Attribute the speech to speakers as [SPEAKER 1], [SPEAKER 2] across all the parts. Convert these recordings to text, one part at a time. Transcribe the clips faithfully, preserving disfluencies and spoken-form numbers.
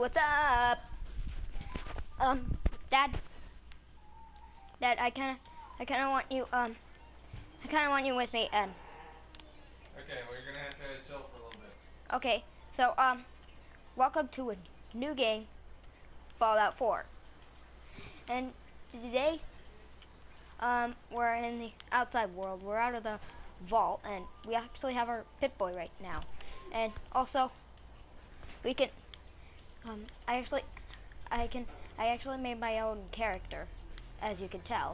[SPEAKER 1] what's up? Um, Dad. Dad, I kind of, I kind of want you. Um, I kind of want you with me. Um.
[SPEAKER 2] Okay, well, you're gonna have to chill for a little bit.
[SPEAKER 1] Okay, so um, welcome to a new game, Fallout four. And today, um, we're in the outside world. We're out of the vault, and we actually have our Pip-Boy right now. And also, we can, um, I actually, I can, I actually made my own character, as you can tell.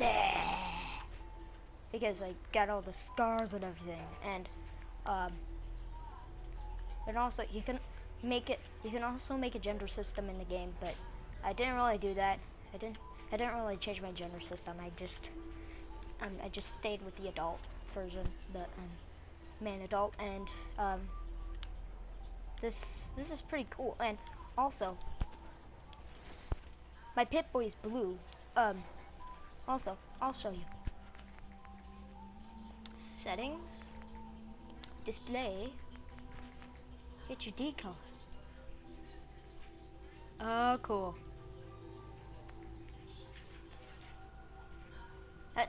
[SPEAKER 1] Because I got all the scars and everything, and um, and also you can make it. You can also make a gender system in the game, but I didn't really do that. I didn't. I didn't really change my gender system. I just, um, I just stayed with the adult version, the um, man adult, and um, this this is pretty cool. And also, my Pip-Boy is blue. Um, also, I'll show you. Settings, display, H U D color. Oh, cool. That.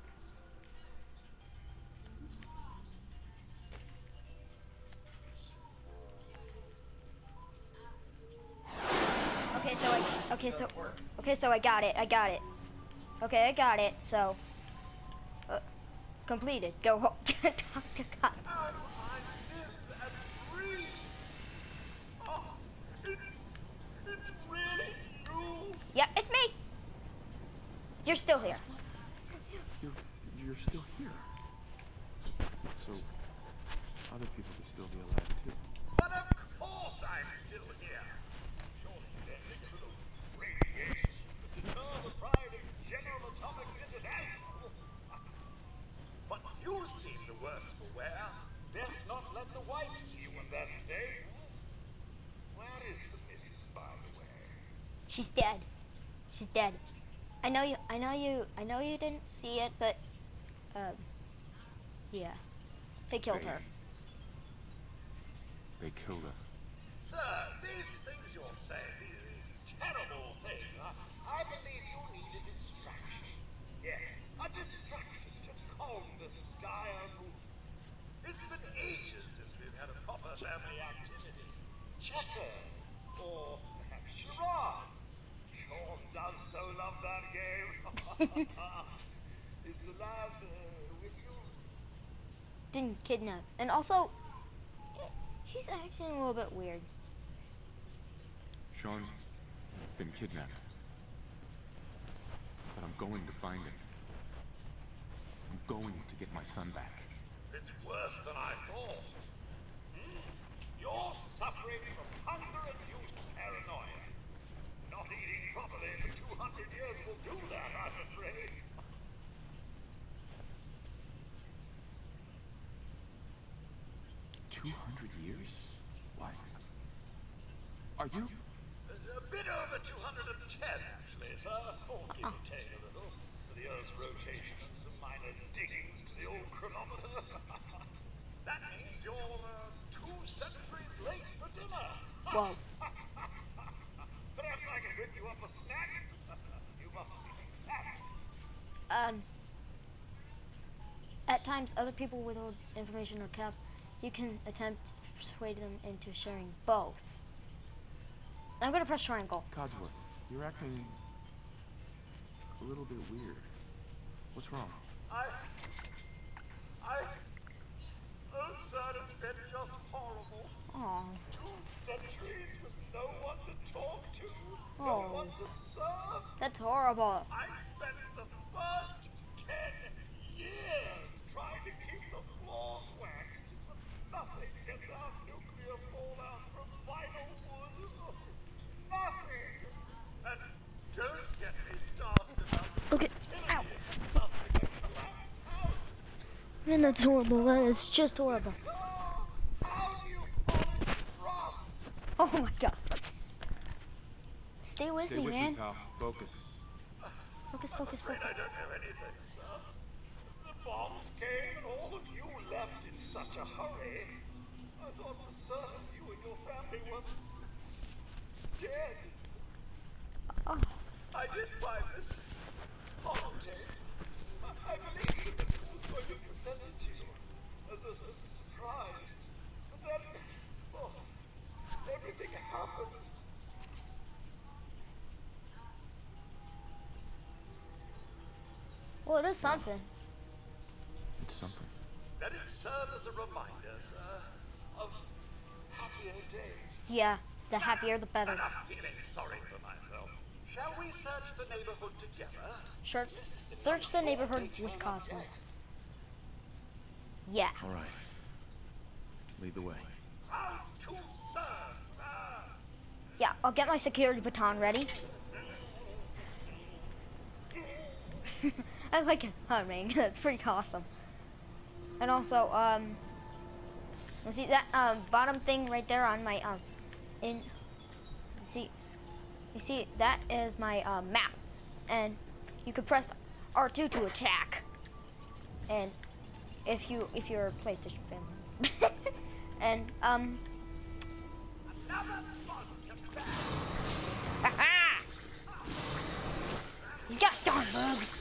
[SPEAKER 1] Okay, so I. Okay, so. Okay, so I got it. I got it. Okay, I got it. So. Uh, completed. Go home. Talk to God.
[SPEAKER 3] As I live and breathe. Oh, it's it's really you.
[SPEAKER 1] Yep, it's me. You're still here.
[SPEAKER 4] You're you're still here. So other people could still be alive too.
[SPEAKER 3] But of course I'm still here. Surely you don't think a little radiation could deter the pride of General Atomics International? But you seem the worse for wear. Best not let the wife see you in that state. Where is the missus, by the way?
[SPEAKER 1] She's dead. She's dead. I know you. I know you. I know you didn't see it, but um, yeah, they killed
[SPEAKER 4] They-
[SPEAKER 1] her.
[SPEAKER 4] They killed her.
[SPEAKER 3] Sir, these things you're saying, these terrible things, uh, I believe you need a distraction. Yes, a distraction to calm this dire mood. It's been ages since we've had a proper family activity. Checkers, or perhaps charades. Sean does so love that game. Is the lad uh, with you?
[SPEAKER 1] Been kidnapped, and also he's acting a little bit weird.
[SPEAKER 4] Sean's been kidnapped. But I'm going to find him. I'm going to get my son back.
[SPEAKER 3] It's worse than I thought. Hmm. You're suffering from hunger-induced paranoia. Not eating properly for two hundred years will do that, I'm afraid.
[SPEAKER 4] Two hundred years? What? Are you?
[SPEAKER 3] A, a bit over two hundred ten, actually, sir. Or give or take a little, for the Earth's rotation and some minor dings to the old chronometer. That means you're uh, two centuries late for dinner.
[SPEAKER 1] Whoa.
[SPEAKER 3] Perhaps I can whip you up a snack? You mustn't be famished.
[SPEAKER 1] Um. At times, other people withhold information or caps. You can attempt to persuade them into sharing both. I'm gonna press triangle.
[SPEAKER 4] Codsworth, you're acting a little bit weird. What's wrong?
[SPEAKER 3] I... I... Oh, sir, it's been just horrible.
[SPEAKER 1] Aw.
[SPEAKER 3] Two centuries with no one to talk to,
[SPEAKER 1] Oh.
[SPEAKER 3] no one to serve.
[SPEAKER 1] That's horrible.
[SPEAKER 3] I spent the first ten years trying to keep the floors waxed, but nothing gets out nuclear fallout from vinyl wood. Nothing. And don't get me started about the
[SPEAKER 1] Okay. Ow.
[SPEAKER 3] fertility of dusting a collapsed house.
[SPEAKER 1] Man, that's horrible. That is just horrible.
[SPEAKER 3] Oh, how do you polish rust?
[SPEAKER 1] Oh my god. Stay with
[SPEAKER 4] Stay
[SPEAKER 1] me,
[SPEAKER 4] with
[SPEAKER 1] man.
[SPEAKER 4] me, pal. Focus.
[SPEAKER 1] Focus,
[SPEAKER 3] I'm
[SPEAKER 1] focus,
[SPEAKER 3] afraid
[SPEAKER 1] focus.
[SPEAKER 3] I don't know anything, sir. The bombs came and all of you left in such a hurry. I thought for certain you and your family were... dead.
[SPEAKER 1] Oh,
[SPEAKER 3] I did find this holotape. I, I believed the missus was going to present it to you as a, as a surprise. But then, oh, everything happened.
[SPEAKER 1] well, it is something.
[SPEAKER 4] It's something.
[SPEAKER 3] Let it serve as a reminder, sir, of happier days.
[SPEAKER 1] Yeah, the happier the better.
[SPEAKER 3] And I'm feeling sorry for myself. Shall we search the neighborhood together?
[SPEAKER 1] Search,
[SPEAKER 3] This is
[SPEAKER 1] search the
[SPEAKER 3] enough
[SPEAKER 1] neighborhood
[SPEAKER 3] for
[SPEAKER 1] with
[SPEAKER 3] H M
[SPEAKER 1] Cosmo.
[SPEAKER 3] yet.
[SPEAKER 1] Yeah.
[SPEAKER 4] All right. Lead the way.
[SPEAKER 3] How to serve, sir.
[SPEAKER 1] Yeah, I'll get my security baton ready. I like it humming. That's pretty awesome. And also, um, you see that um bottom thing right there on my um in. You see, you see that is my um, map, and you can press R two to attack. And if you if you're a PlayStation fan, and um.
[SPEAKER 3] Another fun to back.
[SPEAKER 1] Ha-ha! You got darn bugs.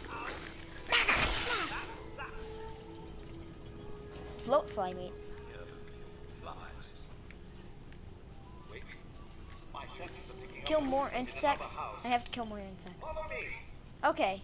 [SPEAKER 1] Float fly me.
[SPEAKER 3] Flies. Wait. My senses are picking
[SPEAKER 1] Kill
[SPEAKER 3] up
[SPEAKER 1] more
[SPEAKER 3] movement in
[SPEAKER 1] insects.
[SPEAKER 3] another house.
[SPEAKER 1] I have to kill more insects.
[SPEAKER 3] Follow me.
[SPEAKER 1] Okay.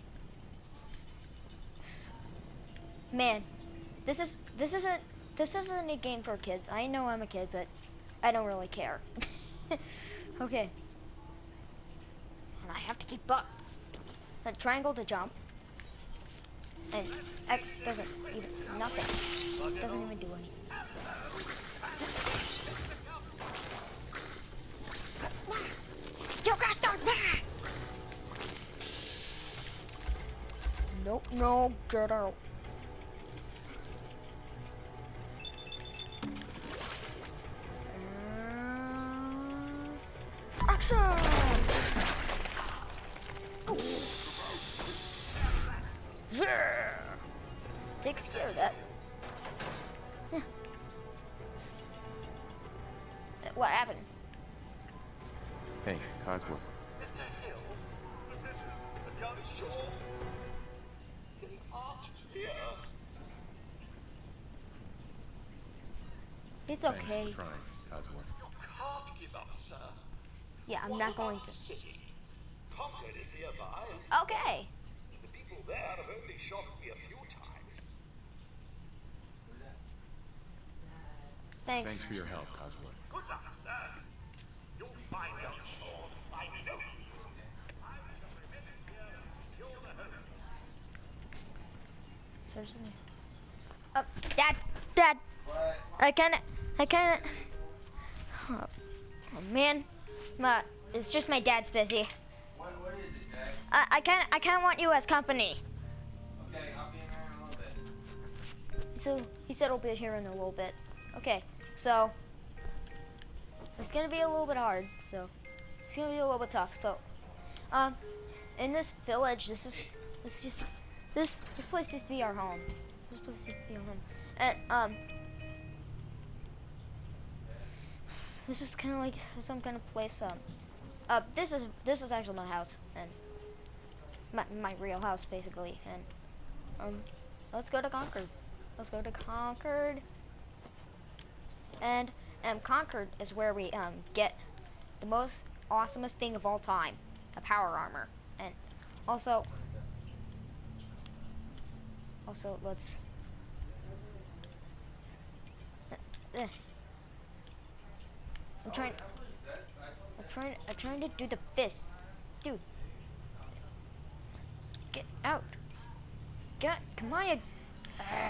[SPEAKER 1] Man, this is this isn't this isn't a game for kids. I know I'm a kid, but I don't really care. Okay. And I have to keep up. And triangle to jump. And X doesn't even nothing. Doesn't even do anything. You got that back! Nope, no, get out. Uh, action! Oh. Yeah! Takes care of that. Yeah. What happened?
[SPEAKER 4] Hey, Codsworth.
[SPEAKER 3] Mister Hill, the missus and young Shaw, they aren't here.
[SPEAKER 1] It's
[SPEAKER 4] Thanks
[SPEAKER 1] okay.
[SPEAKER 4] for trying, Codsworth.
[SPEAKER 3] You can't give up, sir.
[SPEAKER 1] Yeah, I'm
[SPEAKER 3] What
[SPEAKER 1] not
[SPEAKER 3] about
[SPEAKER 1] going
[SPEAKER 3] the
[SPEAKER 1] to.
[SPEAKER 3] city? Concord is nearby.
[SPEAKER 1] Okay.
[SPEAKER 3] The people there have only shot me a few times.
[SPEAKER 1] Thanks.
[SPEAKER 4] Thanks for your help, Codsworth.
[SPEAKER 3] Good luck, sir. You'll find young Shaw. I know you will. I shall remain here and secure the home.
[SPEAKER 1] Certainly. Oh, Dad, Dad.
[SPEAKER 2] What?
[SPEAKER 1] I can't. I can't. Oh, oh man, Ma, it's just my dad's busy.
[SPEAKER 2] What, what is it, Jack?
[SPEAKER 1] I, I can't. I kind of want you as company.
[SPEAKER 2] Okay, I'll be in there in a little bit.
[SPEAKER 1] So he said he'll be here in a little bit. Okay, so it's gonna be a little bit hard. So it's gonna be a little bit tough. So, um, in this village, this is this just this this place used to be our home. This place used to be our home, and um, this is kind of like some kind of place. Um, uh, this is this is actually my house and my my real house basically. And um, let's go to Concord. Let's go to Concord. And um, Concord is where we um get the most awesomest thing of all time, a power armor. And also, also let's. Uh, uh, I'm trying. I'm trying. I'm trying to do the fist, dude. Get out. Get. Come on, you. Uh,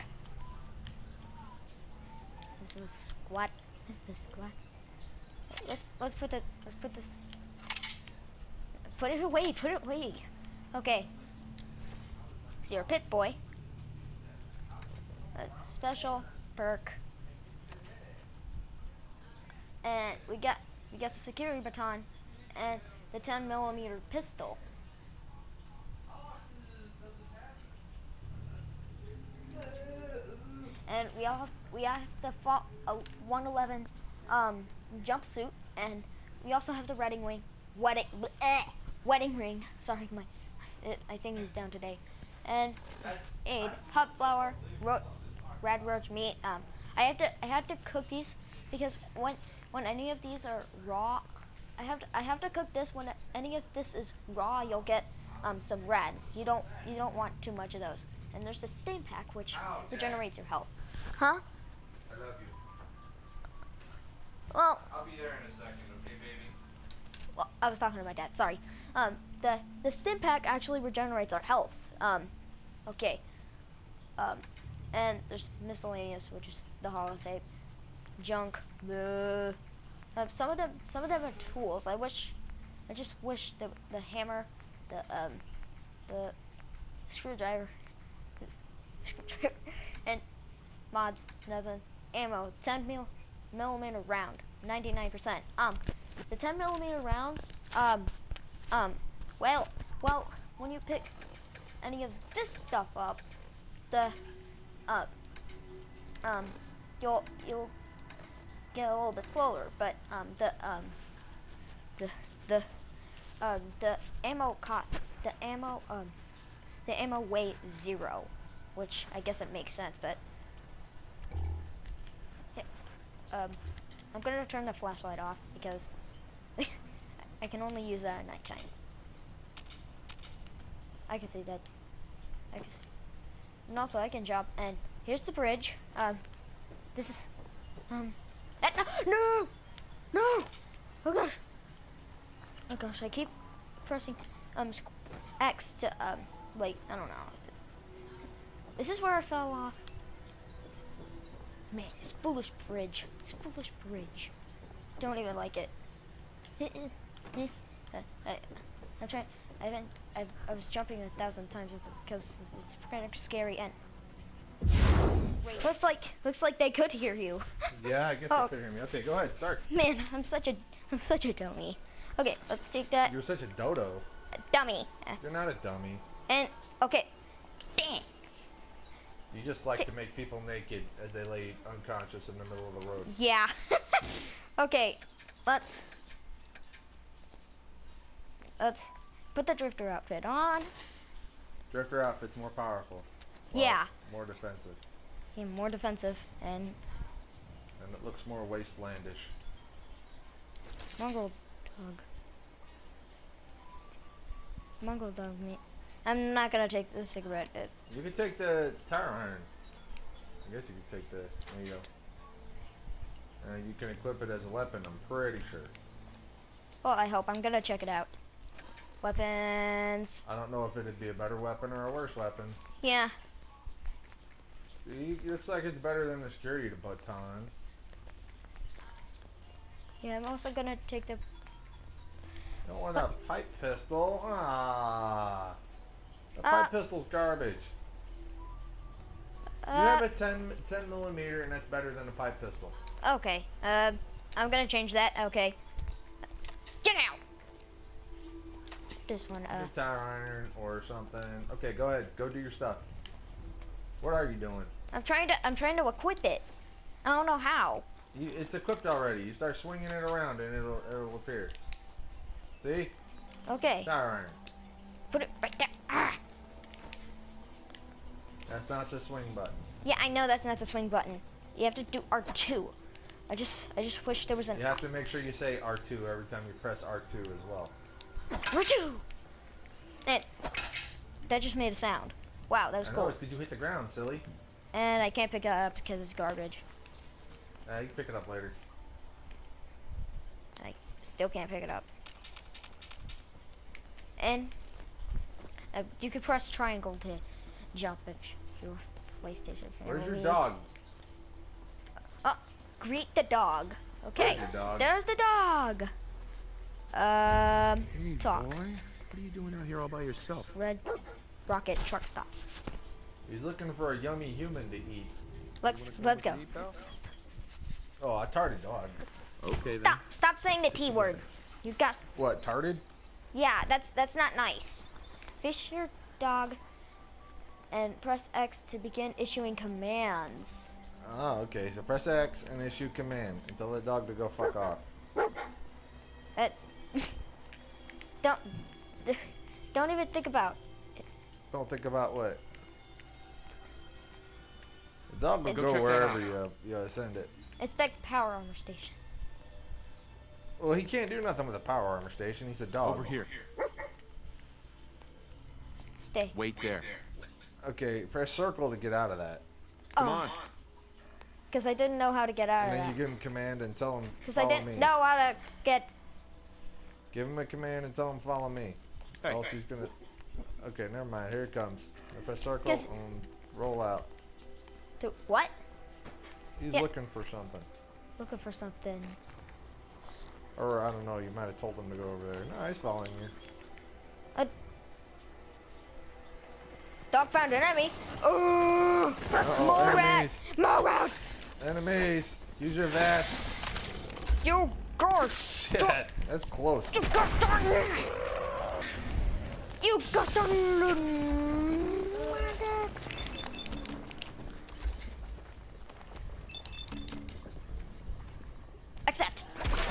[SPEAKER 1] this is squat. This is squat. Let's let's put the let's put this. Put it away. Put it away. Okay. So you're a pit boy. A special perk. And we got we got the security baton and the ten millimeter pistol. And we all have, we have the fa- a one eleven um, jumpsuit, and we also have the Redding Wing wedding eh, wedding ring. Sorry, my it, I think he's down today. And aid, hot flour, ro red roach meat. Um, I have to I had to cook these because when when any of these are raw, I have to I have to cook this. When any of this is raw, you'll get um some reds. You don't you don't want too much of those. And there's the stain pack, which
[SPEAKER 2] Ow,
[SPEAKER 1] regenerates your health. Huh?
[SPEAKER 2] I love you.
[SPEAKER 1] Well,
[SPEAKER 2] I'll be there in a second, okay, baby?
[SPEAKER 1] well, I was talking to my dad. Sorry. Um, the the stim pack actually regenerates our health. Um, okay. Um, and there's miscellaneous, which is the holotape, junk. Uh, some of them, some of them are tools. I wish, I just wish the the hammer, the um, the screwdriver, the screwdriver, and mods, nothing. Ammo, ten mil millimeter round, ninety-nine percent. Um, the ten millimeter rounds. Um, um, well, well, when you pick any of this stuff up, the, uh, um, you'll you'll get a little bit slower. But um, the um, the the um, the ammo cot, the ammo um, the ammo weight zero, which I guess it makes sense, but. Um, I'm gonna turn the flashlight off because I can only use that at nighttime. I can see that. I can, and also I can jump. And here's the bridge. Um, this is um. Uh, no, no, no! Oh gosh! Oh gosh! I keep pressing um X to um like I don't know. This is where I fell off. Man, this foolish bridge. This foolish bridge. Don't even like it. uh, I, I'm trying. I haven't. I've, I was jumping a thousand times because it's kind of scary and. Wait. Looks like looks like they could hear you.
[SPEAKER 2] Yeah, I guess
[SPEAKER 1] Oh.
[SPEAKER 2] they could hear me. Okay, go ahead, start.
[SPEAKER 1] Man, I'm such a I'm such a dummy. Okay, let's take that.
[SPEAKER 2] You're such a dodo.
[SPEAKER 1] Uh, dummy. Uh,
[SPEAKER 2] You're not a dummy.
[SPEAKER 1] and okay. Dang.
[SPEAKER 2] You just like to make people naked as they lay unconscious in the middle of the road.
[SPEAKER 1] Yeah. Okay, let's let's put the drifter outfit on.
[SPEAKER 2] Drifter outfit's more powerful.
[SPEAKER 1] Yeah.
[SPEAKER 2] More defensive.
[SPEAKER 1] Yeah, more defensive and
[SPEAKER 2] And it looks more wastelandish.
[SPEAKER 1] mongrel dog. Mongrel dog meat. I'm not gonna take the cigarette. It,
[SPEAKER 2] You could take the tire iron. I guess you could take the. There you go. Uh, you can equip it as a weapon, I'm pretty sure.
[SPEAKER 1] well, I hope. I'm gonna check it out. Weapons.
[SPEAKER 2] I don't know if it'd be a better weapon or a worse weapon.
[SPEAKER 1] Yeah.
[SPEAKER 2] It looks like it's better than the security baton.
[SPEAKER 1] Yeah, I'm also gonna take the.
[SPEAKER 2] Don't want a pipe pistol. Ah. A
[SPEAKER 1] Uh,
[SPEAKER 2] pipe pistol's garbage. You
[SPEAKER 1] Uh,
[SPEAKER 2] have a ten, ten millimeter, and that's better than a pipe pistol.
[SPEAKER 1] okay. Uh, I'm gonna change that. Okay. Get out. This one. Uh.
[SPEAKER 2] Just tire iron or something. Okay, go ahead. Go do your stuff. What are you doing?
[SPEAKER 1] I'm trying to. I'm trying to equip it. I don't know how.
[SPEAKER 2] You, it's equipped already. You start swinging it around, and it'll it'll appear. See?
[SPEAKER 1] Okay.
[SPEAKER 2] Tire iron.
[SPEAKER 1] Put it right there. Ah.
[SPEAKER 2] That's not the swing button.
[SPEAKER 1] Yeah, I know that's not the swing button. You have to do R two. I just. I just wish there was an
[SPEAKER 2] You have to make sure you say R two every time you press R two as well.
[SPEAKER 1] R two. And that just made a sound. Wow, that was
[SPEAKER 2] I know,
[SPEAKER 1] cool.
[SPEAKER 2] it's because you hit the ground, silly.
[SPEAKER 1] And I can't pick it up because it's garbage.
[SPEAKER 2] Uh, you can pick it up later.
[SPEAKER 1] I still can't pick it up. And uh, you could press triangle to jump if your PlayStation family.
[SPEAKER 2] Where's your dog?
[SPEAKER 1] Oh, greet the dog. Okay,
[SPEAKER 2] There's your dog.
[SPEAKER 1] there's the dog. Um,
[SPEAKER 4] Hey,
[SPEAKER 1] talk.
[SPEAKER 4] boy. What are you doing out here all by yourself?
[SPEAKER 1] Red Rocket truck stop.
[SPEAKER 2] He's looking for a yummy human to eat.
[SPEAKER 1] Let's let's go.
[SPEAKER 2] Oh, a tarted dog.
[SPEAKER 4] Okay, then.
[SPEAKER 1] Stop! Stop saying the T word. You got.
[SPEAKER 2] What, tarted?
[SPEAKER 1] Yeah, that's that's not nice. Fish your dog, and press X to begin issuing commands.
[SPEAKER 2] Oh, okay. So press X and issue command and tell the dog to go fuck off.
[SPEAKER 1] That to think about.
[SPEAKER 2] Don't think about what. The dog will
[SPEAKER 1] Go
[SPEAKER 2] go
[SPEAKER 4] check that
[SPEAKER 2] wherever
[SPEAKER 4] out.
[SPEAKER 2] you uh, you uh, send it.
[SPEAKER 1] Inspect power armor station.
[SPEAKER 2] Well, he can't do nothing with a power armor station. He's a dog.
[SPEAKER 4] Over here.
[SPEAKER 1] Stay.
[SPEAKER 4] Wait there.
[SPEAKER 2] Okay, press circle to get out of that.
[SPEAKER 4] Come
[SPEAKER 1] Oh,
[SPEAKER 4] on.
[SPEAKER 1] because I didn't know how to get out
[SPEAKER 2] And
[SPEAKER 1] of
[SPEAKER 2] then you
[SPEAKER 1] that.
[SPEAKER 2] give him command and tell him
[SPEAKER 1] Because I
[SPEAKER 2] follow
[SPEAKER 1] didn't
[SPEAKER 2] me.
[SPEAKER 1] know how to get.
[SPEAKER 2] Give him a command and tell him follow me.
[SPEAKER 4] Hey.
[SPEAKER 2] Else he's gonna. Okay, never mind. Here it comes. Now press circle
[SPEAKER 1] Yes.
[SPEAKER 2] and roll out.
[SPEAKER 1] To what?
[SPEAKER 2] He's
[SPEAKER 1] Yeah.
[SPEAKER 2] looking for something.
[SPEAKER 1] Looking for something.
[SPEAKER 2] Or I don't know. You might have told him to go over there. No, he's following you.
[SPEAKER 1] Dog found an enemy. Oh,
[SPEAKER 2] Uh-oh,
[SPEAKER 1] more
[SPEAKER 2] enemies.
[SPEAKER 1] rats! More rats!
[SPEAKER 2] Enemies. Use your vest.
[SPEAKER 1] You go!
[SPEAKER 2] Shit. That's close.
[SPEAKER 1] You got the. You got the. Accept.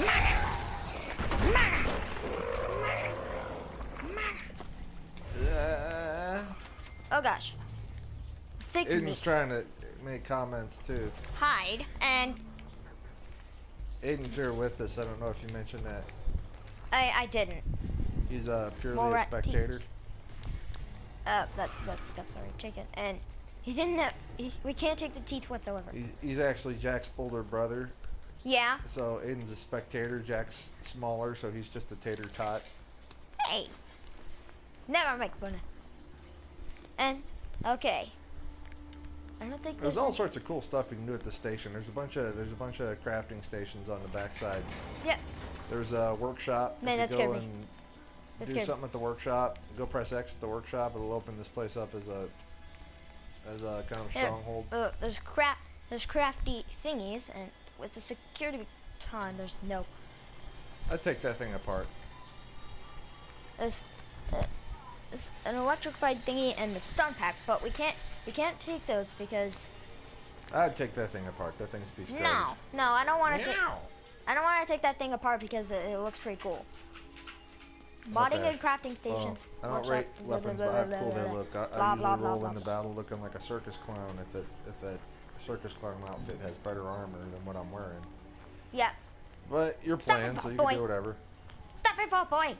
[SPEAKER 2] Uh,
[SPEAKER 1] Oh gosh. Stick
[SPEAKER 2] Aiden's
[SPEAKER 1] me.
[SPEAKER 2] trying to make comments too.
[SPEAKER 1] Hide and
[SPEAKER 2] Aiden's here with us. I don't know if you mentioned that.
[SPEAKER 1] I I didn't.
[SPEAKER 2] He's uh, purely
[SPEAKER 1] More
[SPEAKER 2] a
[SPEAKER 1] rat teeth.
[SPEAKER 2] spectator.
[SPEAKER 1] Uh, that that stuff. Sorry, chicken. And he didn't have. He, we can't take the teeth whatsoever.
[SPEAKER 2] He's, he's actually Jack's older brother.
[SPEAKER 1] Yeah.
[SPEAKER 2] So Aiden's a spectator. Jack's smaller, so he's just a tater tot.
[SPEAKER 1] Hey. Never make fun of. And okay. I don't think
[SPEAKER 2] There's
[SPEAKER 1] there's
[SPEAKER 2] all
[SPEAKER 1] any-
[SPEAKER 2] sorts of cool stuff you can do at the station. There's a bunch of there's a bunch of crafting stations on the backside.
[SPEAKER 1] Yeah.
[SPEAKER 2] There's a workshop.
[SPEAKER 1] Man,
[SPEAKER 2] if
[SPEAKER 1] that
[SPEAKER 2] you go
[SPEAKER 1] scared me.
[SPEAKER 2] and
[SPEAKER 1] That
[SPEAKER 2] do
[SPEAKER 1] scared me.
[SPEAKER 2] something at the workshop, go press X at the workshop. It'll open this place up as a as a kind of
[SPEAKER 1] Here,
[SPEAKER 2] stronghold.
[SPEAKER 1] uh, there's crap. There's crafty thingies, and with the security baton, there's no.
[SPEAKER 2] I'd take that thing apart.
[SPEAKER 1] There's, uh, there's an electrified thingy and the stun pack, but we can't. We can't take those because
[SPEAKER 2] I'd take that thing apart. That thing's a piece of
[SPEAKER 1] no,
[SPEAKER 2] garbage.
[SPEAKER 1] no, I don't want to.
[SPEAKER 2] Meow.
[SPEAKER 1] I don't want to take that thing apart because it, it looks pretty cool. Modding
[SPEAKER 2] Okay.
[SPEAKER 1] and crafting
[SPEAKER 2] Well,
[SPEAKER 1] stations.
[SPEAKER 2] I don't
[SPEAKER 1] workshop,
[SPEAKER 2] rate
[SPEAKER 1] blah,
[SPEAKER 2] weapons
[SPEAKER 1] blah,
[SPEAKER 2] by how
[SPEAKER 1] blah,
[SPEAKER 2] cool
[SPEAKER 1] blah,
[SPEAKER 2] they
[SPEAKER 1] blah,
[SPEAKER 2] look. I,
[SPEAKER 1] blah,
[SPEAKER 2] I usually
[SPEAKER 1] blah, blah,
[SPEAKER 2] roll
[SPEAKER 1] blah,
[SPEAKER 2] into
[SPEAKER 1] blah.
[SPEAKER 2] battle looking like a circus clown if that if that circus clown outfit has better armor than what I'm wearing.
[SPEAKER 1] Yeah.
[SPEAKER 2] But you're
[SPEAKER 1] Stop
[SPEAKER 2] playing,
[SPEAKER 1] it,
[SPEAKER 2] so you
[SPEAKER 1] boy.
[SPEAKER 2] can do whatever.
[SPEAKER 1] Stop it, ball boy.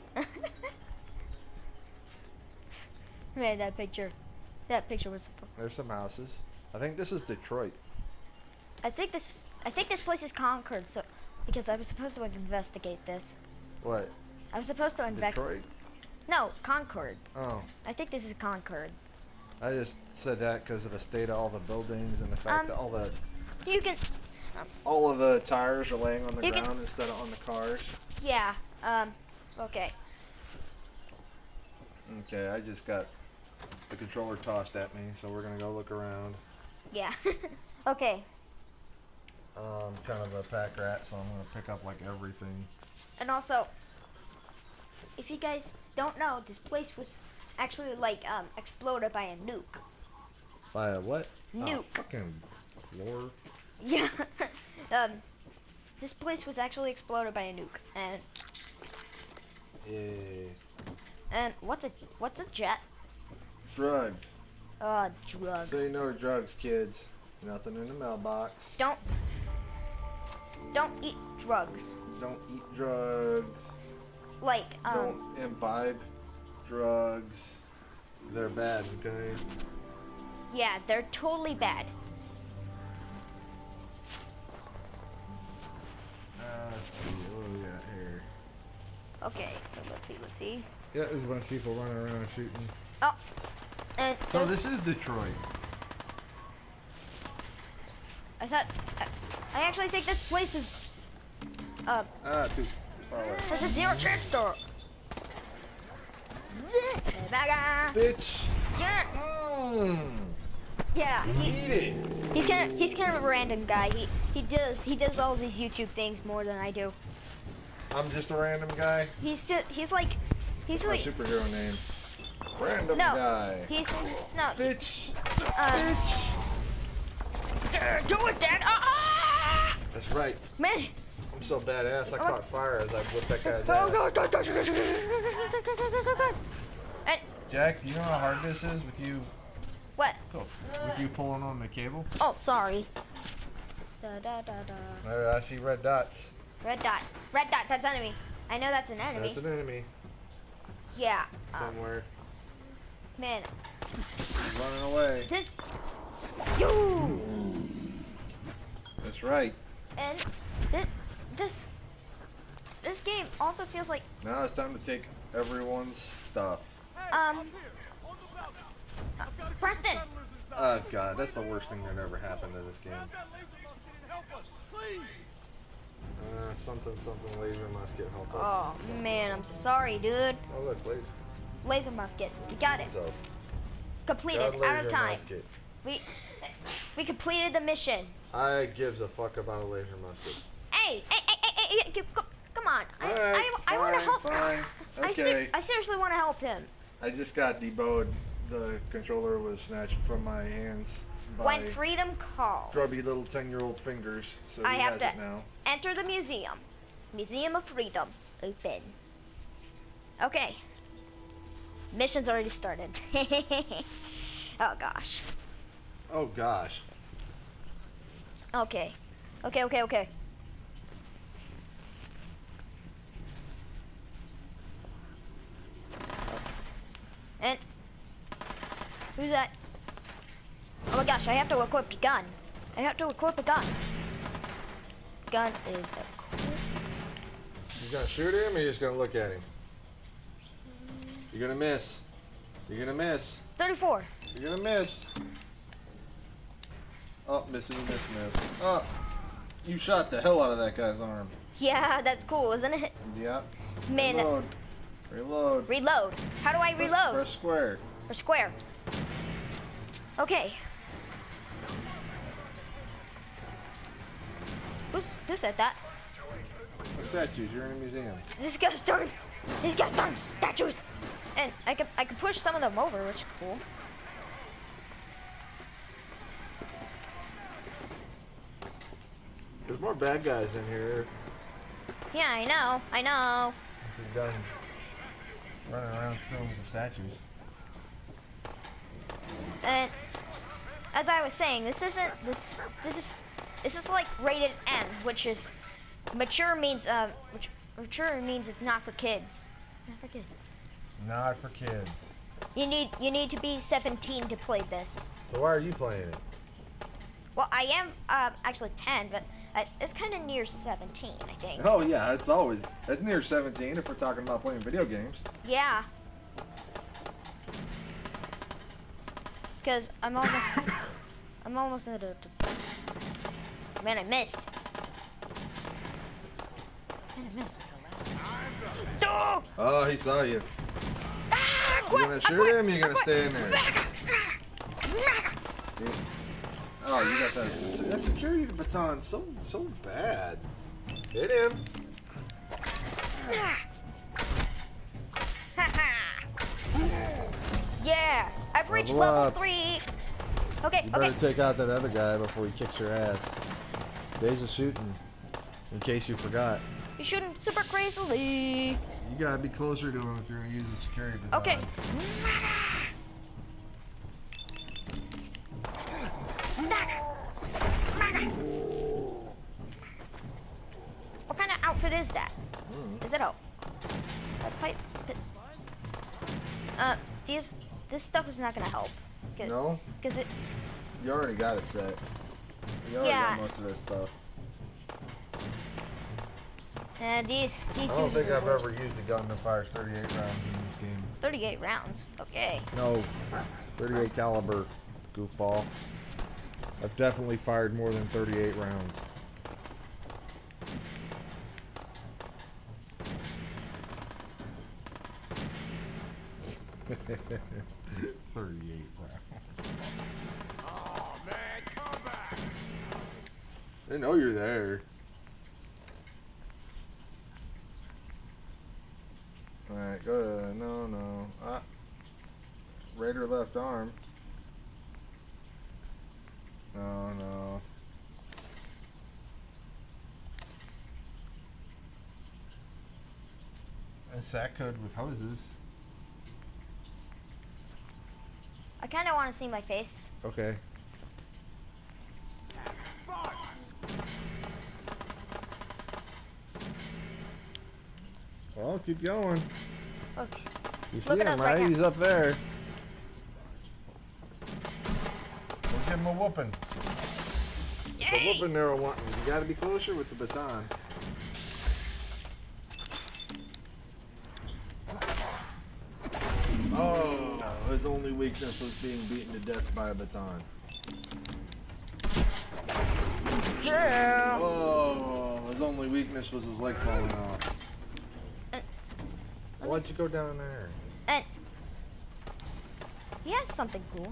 [SPEAKER 1] Man, that picture. That picture was.
[SPEAKER 2] There's some houses. I think this is Detroit.
[SPEAKER 1] I think this. I think this place is Concord. So, because I was supposed to investigate this.
[SPEAKER 2] What?
[SPEAKER 1] I was supposed to invest.
[SPEAKER 2] Detroit?
[SPEAKER 1] No, Concord.
[SPEAKER 2] Oh,
[SPEAKER 1] I think this is Concord.
[SPEAKER 2] I just said that because of the state of all the buildings and the fact
[SPEAKER 1] Um,
[SPEAKER 2] that all the
[SPEAKER 1] You can.
[SPEAKER 2] all of the tires are laying on the
[SPEAKER 1] You can-
[SPEAKER 2] ground instead of on the cars.
[SPEAKER 1] Yeah. Um. Okay.
[SPEAKER 2] Okay, I just got the controller tossed at me, so we're gonna go look around.
[SPEAKER 1] Yeah. Okay.
[SPEAKER 2] Um, kind of a pack rat, so I'm gonna pick up like everything.
[SPEAKER 1] And also, if you guys don't know, this place was actually like um exploded by a nuke.
[SPEAKER 2] By a what?
[SPEAKER 1] Nuke.
[SPEAKER 2] Oh, fucking lore.
[SPEAKER 1] Yeah. um. This place was actually exploded by a nuke, and
[SPEAKER 2] Yeah.
[SPEAKER 1] and what's a what's a jet?
[SPEAKER 2] Drugs.
[SPEAKER 1] Uh, drug.
[SPEAKER 2] So you know drugs, kids. Nothing in the mailbox.
[SPEAKER 1] Don't don't eat drugs.
[SPEAKER 2] Don't eat drugs.
[SPEAKER 1] Like um.
[SPEAKER 2] Don't imbibe drugs. They're bad, okay?
[SPEAKER 1] Yeah, they're totally bad.
[SPEAKER 2] Uh, let's see, what do we got here?
[SPEAKER 1] Okay, so let's see, let's see.
[SPEAKER 2] Yeah, there's a bunch of people running around shooting.
[SPEAKER 1] Oh, and
[SPEAKER 2] So
[SPEAKER 1] there's-
[SPEAKER 2] this is Detroit.
[SPEAKER 1] I thought I, I actually think this place is uh
[SPEAKER 2] Ah, too far away.
[SPEAKER 1] there's a zero chance store.
[SPEAKER 2] Bitch!
[SPEAKER 1] Yeah,
[SPEAKER 2] Mmm!
[SPEAKER 1] yeah. He,
[SPEAKER 2] Eat it!
[SPEAKER 1] he's kind of he's kind of a random guy. He he does he does all these YouTube things more than I do.
[SPEAKER 2] I'm just a random guy.
[SPEAKER 1] He's just he's like he's
[SPEAKER 2] My
[SPEAKER 1] like
[SPEAKER 2] superhero name. Random
[SPEAKER 1] no
[SPEAKER 2] guy.
[SPEAKER 1] he's no
[SPEAKER 2] Bitch!
[SPEAKER 1] uh, do it, Dad. Ah!
[SPEAKER 2] That's right.
[SPEAKER 1] Man.
[SPEAKER 2] I'm so badass, I
[SPEAKER 1] Oh.
[SPEAKER 2] caught fire as I whipped that guy's
[SPEAKER 1] Oh
[SPEAKER 2] ass.
[SPEAKER 1] God! God! God! God! God! God! God! God! God! And
[SPEAKER 2] Jack, do you know how hard this is with you?
[SPEAKER 1] What?
[SPEAKER 2] Cool. With you pulling on the cable?
[SPEAKER 1] Oh, sorry. Da da da da.
[SPEAKER 2] Uh, I see red dots.
[SPEAKER 1] Red dot. Red dot, that's enemy. I know that's an enemy.
[SPEAKER 2] That's an enemy
[SPEAKER 1] Yeah. Um,
[SPEAKER 2] somewhere.
[SPEAKER 1] man.
[SPEAKER 2] He's running away.
[SPEAKER 1] This. You!
[SPEAKER 2] That's right.
[SPEAKER 1] And this, this. This game also feels like.
[SPEAKER 2] Now it's time to take everyone's stuff.
[SPEAKER 1] Um. Uh, Preston!
[SPEAKER 2] Oh god, that's the worst thing that ever happened to this game. Uh, something, something, laser musket, help us.
[SPEAKER 1] Oh man, I'm sorry, dude.
[SPEAKER 2] Oh look, laser.
[SPEAKER 1] Laser musket. You got it.
[SPEAKER 2] So,
[SPEAKER 1] Completed.
[SPEAKER 2] God,
[SPEAKER 1] Out of
[SPEAKER 2] laser
[SPEAKER 1] time.
[SPEAKER 2] musket.
[SPEAKER 1] We we completed the mission.
[SPEAKER 2] I gives a fuck about a laser musket.
[SPEAKER 1] Hey, hey, hey, hey, hey, hey, c- c- come on. I,
[SPEAKER 2] Alright,
[SPEAKER 1] I, I want to
[SPEAKER 2] fine,
[SPEAKER 1] help.
[SPEAKER 2] fine.
[SPEAKER 1] I,
[SPEAKER 2] Okay.
[SPEAKER 1] ser- I seriously want to help him.
[SPEAKER 2] I just got debowed. The controller was snatched from my hands by
[SPEAKER 1] When freedom calls,
[SPEAKER 2] grubby little ten-year-old fingers. So
[SPEAKER 1] I
[SPEAKER 2] he
[SPEAKER 1] have
[SPEAKER 2] has
[SPEAKER 1] to
[SPEAKER 2] it now.
[SPEAKER 1] enter the museum. Museum of Freedom. Open. Okay. Mission's already started. Oh gosh.
[SPEAKER 2] Oh gosh.
[SPEAKER 1] Okay. Okay, okay, okay. And who's that? Oh my gosh, I have to equip the gun. I have to equip a gun. Gun is equipped.
[SPEAKER 2] You gonna shoot him or you just gonna look at him? You're gonna miss. You're gonna miss.
[SPEAKER 1] thirty-four.
[SPEAKER 2] You're gonna miss. Oh, missing, miss, miss. Oh, you shot the hell out of that guy's arm.
[SPEAKER 1] Yeah, that's cool, isn't it?
[SPEAKER 2] Yeah.
[SPEAKER 1] Man.
[SPEAKER 2] Reload. Reload.
[SPEAKER 1] Reload. How do I
[SPEAKER 2] Press-
[SPEAKER 1] reload?
[SPEAKER 2] Press square.
[SPEAKER 1] Or square. Okay. Who's, who said that?
[SPEAKER 2] Statues. You're in a museum.
[SPEAKER 1] This guy's darn. These guys darn statues. And I could I could push some of them over, which is cool.
[SPEAKER 2] There's more bad guys in here.
[SPEAKER 1] Yeah, I know. I know.
[SPEAKER 2] He's done running around filming the statues.
[SPEAKER 1] And as I was saying, this isn't this this is this is like rated M, which is mature means um which mature means it's not for kids. Not for kids.
[SPEAKER 2] Not for kids.
[SPEAKER 1] You need you need to be seventeen to play this.
[SPEAKER 2] So why are you playing it?
[SPEAKER 1] Well, I am uh, actually ten, but uh, it's kind of near seventeen, I think.
[SPEAKER 2] Oh yeah, it's always it's near seventeen if we're talking about playing video games.
[SPEAKER 1] Yeah. Because I'm almost I'm almost at a man. I missed. Man, I missed. Oh!
[SPEAKER 2] Oh, he saw you.
[SPEAKER 1] Ah,
[SPEAKER 2] You
[SPEAKER 1] quit!
[SPEAKER 2] gonna
[SPEAKER 1] I
[SPEAKER 2] shoot
[SPEAKER 1] quit!
[SPEAKER 2] him? Or you
[SPEAKER 1] I
[SPEAKER 2] gonna
[SPEAKER 1] quit!
[SPEAKER 2] stay in there? Oh, you got that that security baton so so bad. Hit him.
[SPEAKER 1] Yeah, I've reached
[SPEAKER 2] Level
[SPEAKER 1] level
[SPEAKER 2] up.
[SPEAKER 1] three. Okay,
[SPEAKER 2] You better
[SPEAKER 1] okay.
[SPEAKER 2] take out that other guy before he kicks your ass. Days of shooting, in case you forgot.
[SPEAKER 1] You're shooting super crazily.
[SPEAKER 2] You gotta be closer to him if you're gonna use the security baton.
[SPEAKER 1] Okay. What kind of outfit is that?
[SPEAKER 2] Mm.
[SPEAKER 1] Is it a, a pipe? Uh, these this stuff is not gonna help. Cause,
[SPEAKER 2] No?
[SPEAKER 1] Cause it.
[SPEAKER 2] You already got it set. You already
[SPEAKER 1] Yeah.
[SPEAKER 2] got most of this stuff.
[SPEAKER 1] Uh, these these.
[SPEAKER 2] I don't
[SPEAKER 1] dudes
[SPEAKER 2] think
[SPEAKER 1] are
[SPEAKER 2] I've
[SPEAKER 1] the worst.
[SPEAKER 2] ever used a gun that fires thirty-eight rounds in this game.
[SPEAKER 1] thirty-eight rounds. Okay.
[SPEAKER 2] No, thirty-eight caliber, goofball. I've definitely fired more than thirty-eight rounds. thirty-eight rounds.
[SPEAKER 4] Oh man, come back!
[SPEAKER 2] They know you're there. Alright, go to, no, no. Ah. Raider left arm. No, no. A sack code with hoses.
[SPEAKER 1] kind of want to see my face.
[SPEAKER 2] Okay. Well, keep going.
[SPEAKER 1] Okay.
[SPEAKER 2] You see
[SPEAKER 1] Look at
[SPEAKER 2] him,
[SPEAKER 1] us
[SPEAKER 2] right?
[SPEAKER 1] right now.
[SPEAKER 2] He's up there. We'll give him a whooping. It's a
[SPEAKER 1] Yay!
[SPEAKER 2] whooping there. You gotta be closer with the baton. Oh, his only weakness was being beaten to death by a baton.
[SPEAKER 1] Yeah.
[SPEAKER 2] Oh, his only weakness was his leg falling off.
[SPEAKER 1] Uh,
[SPEAKER 2] Why'd you go down there?
[SPEAKER 1] And he has something cool.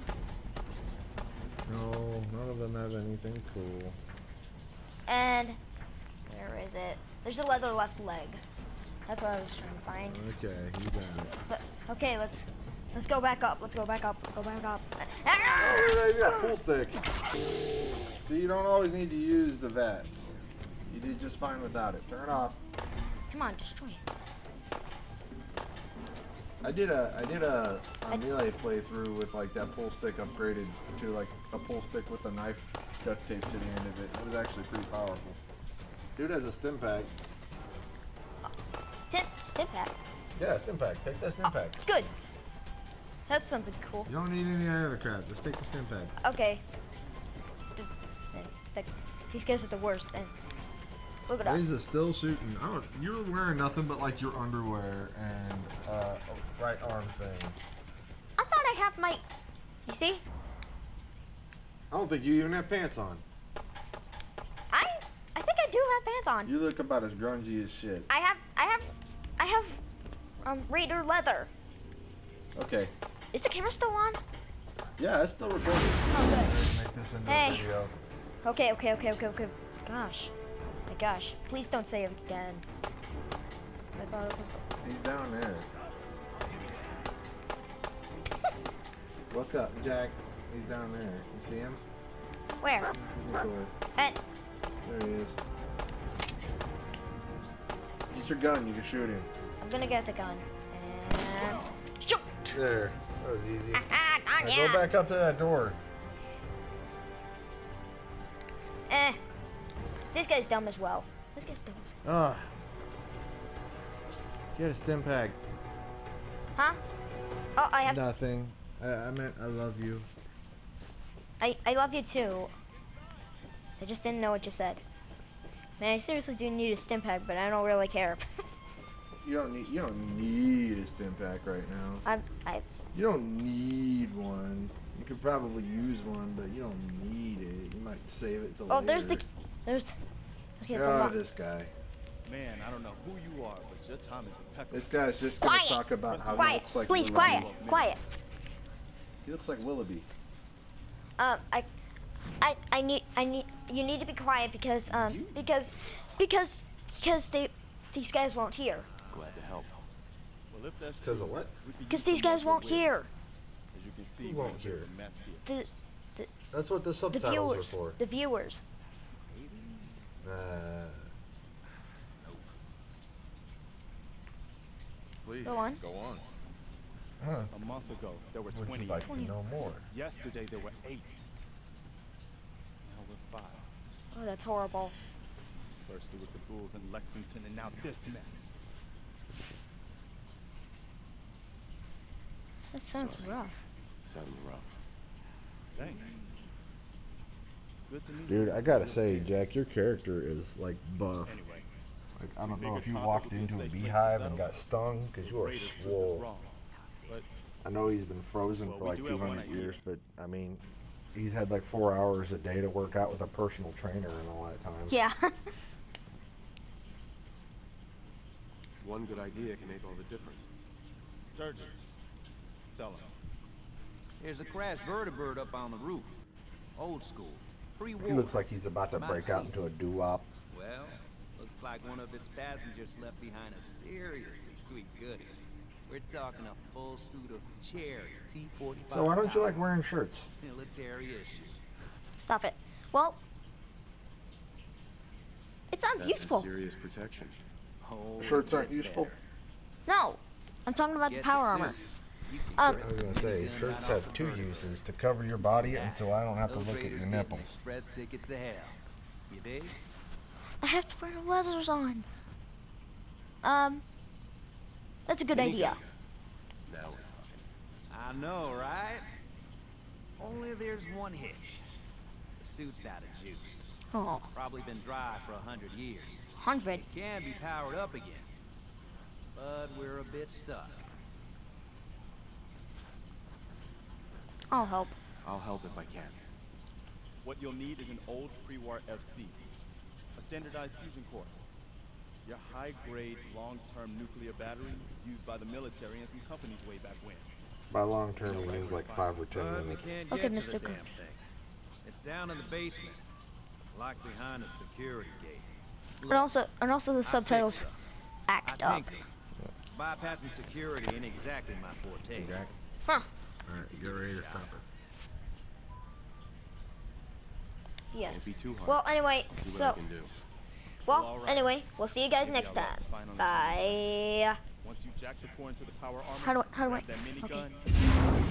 [SPEAKER 2] No, none of them have anything cool.
[SPEAKER 1] And where is it? There's a leather left leg. That's what I was trying to find.
[SPEAKER 2] Okay, you got it.
[SPEAKER 1] But, okay, let's let's go back up. Let's go back up. Go back up.
[SPEAKER 2] Oh, you got a pool stick. So you don't always need to use the vats. You did just fine without it. Turn it off.
[SPEAKER 1] Come on, destroy it.
[SPEAKER 2] I did a I did a, a melee playthrough with like that pull stick upgraded to like a pull stick with a knife duct tape to the end of it. It was actually pretty powerful. Dude has a stim pack.
[SPEAKER 1] Stim, stim pack.
[SPEAKER 2] Yeah, stim pack. Take that stim pack.
[SPEAKER 1] Good. That's something cool.
[SPEAKER 2] You don't need any other crap. Just take the stim pack.
[SPEAKER 1] Okay. Th- th- th- These guys are the worst. And look at us.
[SPEAKER 2] He's still shooting. I don't. You're wearing nothing but like your underwear and uh, a right arm thing.
[SPEAKER 1] I thought I have my. You see?
[SPEAKER 2] I don't think you even have pants on.
[SPEAKER 1] I I think I do have pants on.
[SPEAKER 2] You look about as grungy as shit.
[SPEAKER 1] I have I have I have um Raider leather.
[SPEAKER 2] Okay.
[SPEAKER 1] Is the camera still on?
[SPEAKER 2] Yeah, it's still recording.
[SPEAKER 1] Oh good.
[SPEAKER 2] Make this into
[SPEAKER 1] Hey.
[SPEAKER 2] a video.
[SPEAKER 1] Okay, okay, okay, okay, okay. Gosh. My gosh. Please don't say it again. I thought it was.
[SPEAKER 2] He's down there. Look up, Jack. He's down there. You see him?
[SPEAKER 1] Where?
[SPEAKER 2] In the door.
[SPEAKER 1] And
[SPEAKER 2] There he is. Use your gun. You can shoot him.
[SPEAKER 1] I'm gonna get the gun. And shoot!
[SPEAKER 2] There. That was easy.
[SPEAKER 1] Ah,
[SPEAKER 2] Now
[SPEAKER 1] yeah.
[SPEAKER 2] go back up to that door.
[SPEAKER 1] Eh. This guy's dumb as well. This guy's dumb as well.
[SPEAKER 2] Ah. Get a stim pack.
[SPEAKER 1] Huh? Oh, I have.
[SPEAKER 2] Nothing. I, I meant I love you.
[SPEAKER 1] I I love you too. I just didn't know what you said. Man, I seriously do need a stim pack, but I don't really care.
[SPEAKER 2] You don't need. You don't need a stim pack right now.
[SPEAKER 1] I'm I.
[SPEAKER 2] You don't need one. You could probably use one, but you don't need it. You might save it till
[SPEAKER 1] Oh,
[SPEAKER 2] later.
[SPEAKER 1] there's the. There's. Okay, it's
[SPEAKER 2] Oh,
[SPEAKER 1] unlocked.
[SPEAKER 2] this guy.
[SPEAKER 5] Man, I don't know who you are, but your timing's impeccable.
[SPEAKER 2] This guy's just gonna
[SPEAKER 1] Quiet.
[SPEAKER 2] talk about how he
[SPEAKER 1] Quiet,
[SPEAKER 2] looks like
[SPEAKER 1] please,
[SPEAKER 2] Willoughby.
[SPEAKER 1] quiet, quiet.
[SPEAKER 2] He looks like Willoughby.
[SPEAKER 1] Um, I, I, I need, I need, you need to be quiet because, um,
[SPEAKER 2] You?
[SPEAKER 1] because, because, because they, these guys won't hear.
[SPEAKER 4] Glad to help.
[SPEAKER 5] Well, if that's
[SPEAKER 2] Because
[SPEAKER 5] true,
[SPEAKER 2] of what?
[SPEAKER 5] we could
[SPEAKER 1] Because
[SPEAKER 5] use
[SPEAKER 1] these
[SPEAKER 5] some
[SPEAKER 1] guys
[SPEAKER 5] local
[SPEAKER 1] won't
[SPEAKER 5] wind.
[SPEAKER 1] hear.
[SPEAKER 5] As you can see,
[SPEAKER 2] Who
[SPEAKER 5] we're
[SPEAKER 2] won't
[SPEAKER 5] in a bit of
[SPEAKER 2] hear?
[SPEAKER 5] a mess here.
[SPEAKER 1] The,
[SPEAKER 2] That's what the
[SPEAKER 1] the
[SPEAKER 2] subtitles
[SPEAKER 1] viewers,
[SPEAKER 2] are for.
[SPEAKER 1] the viewers.
[SPEAKER 2] Uh,
[SPEAKER 4] Please.
[SPEAKER 1] Go on.
[SPEAKER 4] Go on.
[SPEAKER 2] huh.
[SPEAKER 5] A month ago, there were
[SPEAKER 2] Would
[SPEAKER 5] twenty.
[SPEAKER 2] you like to
[SPEAKER 1] twenty.
[SPEAKER 2] know more?
[SPEAKER 5] Yesterday, there were eight. Now we're five.
[SPEAKER 1] Oh, that's horrible.
[SPEAKER 5] First, it was the Bulls in Lexington, and now this mess.
[SPEAKER 1] That sounds
[SPEAKER 4] Sorry.
[SPEAKER 1] rough.
[SPEAKER 4] Sounds rough.
[SPEAKER 5] Thanks. It's good to meet
[SPEAKER 2] Dude,
[SPEAKER 5] someone
[SPEAKER 2] I gotta
[SPEAKER 5] who
[SPEAKER 2] say,
[SPEAKER 5] cares.
[SPEAKER 2] Jack, your character is like buff.
[SPEAKER 5] Anyway,
[SPEAKER 2] Like, I don't
[SPEAKER 5] we
[SPEAKER 2] know if you
[SPEAKER 5] figured
[SPEAKER 2] walked
[SPEAKER 5] Concord would be
[SPEAKER 2] into a
[SPEAKER 5] safe place to
[SPEAKER 2] beehive and
[SPEAKER 5] settle.
[SPEAKER 2] got stung, because you
[SPEAKER 5] Those
[SPEAKER 2] are
[SPEAKER 5] Raiders proved us
[SPEAKER 2] swole.
[SPEAKER 5] wrong. But
[SPEAKER 2] I know he's been frozen
[SPEAKER 5] Well,
[SPEAKER 2] for
[SPEAKER 5] we
[SPEAKER 2] like
[SPEAKER 5] do have
[SPEAKER 2] two
[SPEAKER 5] one
[SPEAKER 2] hundred
[SPEAKER 5] idea.
[SPEAKER 2] years, but I mean, he's had like four hours a day to work out with a personal trainer and all that time.
[SPEAKER 1] Yeah.
[SPEAKER 4] One good idea can make all the difference.
[SPEAKER 5] Sturgis, tell him.
[SPEAKER 6] There's a crashed vertibird up on the roof. Old school. Pre-war.
[SPEAKER 2] He looks like he's about to
[SPEAKER 6] Might
[SPEAKER 2] break
[SPEAKER 6] have
[SPEAKER 2] out
[SPEAKER 6] seen
[SPEAKER 2] into a doo-wop.
[SPEAKER 6] Well, looks like one of its passengers left behind a seriously sweet goodie. We're talking a full suit of Cherry T forty-five.
[SPEAKER 2] So why don't you like wearing shirts?
[SPEAKER 6] Military issue.
[SPEAKER 1] Stop it. Well, it sounds
[SPEAKER 4] That's
[SPEAKER 1] useful.
[SPEAKER 4] some serious protection.
[SPEAKER 6] Oh,
[SPEAKER 2] Shirts
[SPEAKER 6] it
[SPEAKER 2] aren't
[SPEAKER 6] gets
[SPEAKER 2] useful?
[SPEAKER 6] better.
[SPEAKER 1] No, I'm talking about
[SPEAKER 6] Get
[SPEAKER 1] the power
[SPEAKER 6] suit.
[SPEAKER 1] armor.
[SPEAKER 6] You can
[SPEAKER 1] Um,
[SPEAKER 6] grip
[SPEAKER 2] I was
[SPEAKER 6] the
[SPEAKER 2] gonna say,
[SPEAKER 6] minigun
[SPEAKER 2] shirts
[SPEAKER 6] right
[SPEAKER 2] have
[SPEAKER 6] off the
[SPEAKER 2] two
[SPEAKER 6] vertebrae.
[SPEAKER 2] uses: to cover your body, and so I don't have to
[SPEAKER 6] Those
[SPEAKER 2] look at
[SPEAKER 6] raiders
[SPEAKER 2] your
[SPEAKER 6] get an
[SPEAKER 2] nipple.
[SPEAKER 6] express ticket to hell. You dig?
[SPEAKER 1] I have to wear leathers on. Um, that's a good idea.
[SPEAKER 4] Now we're talking.
[SPEAKER 6] I know, right? Only there's one hitch. The suit's out of juice.
[SPEAKER 1] Oh,
[SPEAKER 6] Probably been dry for a hundred years.
[SPEAKER 1] hundred.
[SPEAKER 6] It can be powered up again, but we're a bit stuck.
[SPEAKER 1] I'll help.
[SPEAKER 4] I'll help if I can.
[SPEAKER 5] What you'll need is an old pre-war F C, a standardized fusion core, your high-grade, long-term nuclear battery used by the military and some companies way back when.
[SPEAKER 2] By long term, he means like five or ten
[SPEAKER 6] But we
[SPEAKER 2] minutes.
[SPEAKER 6] can't
[SPEAKER 1] Okay,
[SPEAKER 6] get to
[SPEAKER 1] Mister
[SPEAKER 6] the
[SPEAKER 1] Cook.
[SPEAKER 6] damn thing. It's down in the basement, locked behind a security gate.
[SPEAKER 1] And also, and also the
[SPEAKER 6] I fix
[SPEAKER 1] subtitles
[SPEAKER 6] stuff. I
[SPEAKER 1] act up.
[SPEAKER 6] tinker. Bypassing security ain't exactly my forte.
[SPEAKER 2] Jack?
[SPEAKER 1] Huh.
[SPEAKER 2] Alright, get ready to stop it.
[SPEAKER 1] Yes.
[SPEAKER 4] Can't be too hard.
[SPEAKER 1] Well, anyway,
[SPEAKER 4] I'll see what I
[SPEAKER 1] so,
[SPEAKER 4] can do.
[SPEAKER 1] well,
[SPEAKER 5] All right.
[SPEAKER 1] anyway, we'll see you guys
[SPEAKER 5] Maybe
[SPEAKER 1] next
[SPEAKER 5] I'll have
[SPEAKER 1] time.
[SPEAKER 5] to find on the
[SPEAKER 1] Bye.
[SPEAKER 5] Once you jack the core into the power armor,
[SPEAKER 1] How do I- how do
[SPEAKER 5] grab
[SPEAKER 1] I-
[SPEAKER 5] that
[SPEAKER 1] okay.
[SPEAKER 5] minigun,